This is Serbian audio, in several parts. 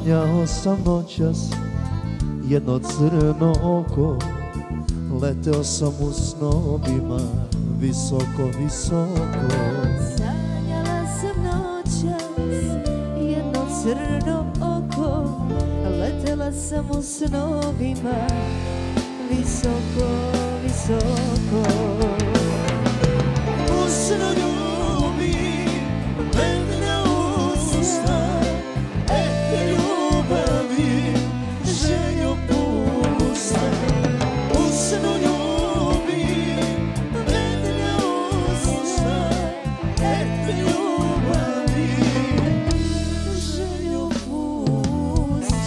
Sanjao sam noćas jedno crno oko, leteo sam u snovima visoko, visoko. Sanjala sam noćas jedno crno oko, letela sam u snovima visoko, visoko. U snu ljubim vedna usta, ljubavi željo pusta. U snu ljubim vedna usta, ljubavi željo pusta.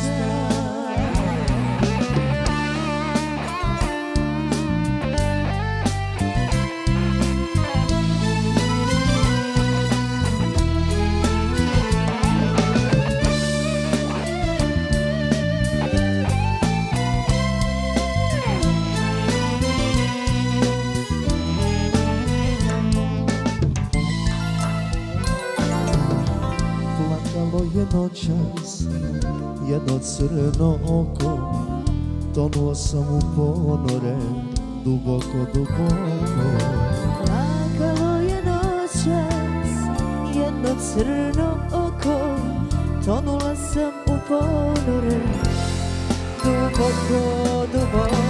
Plakalo je noćas jedno crno oko, tonuo sam u ponore duboko, duboko. Plakalo je noćas jedno crno oko, tonula sam u ponore duboko, duboko.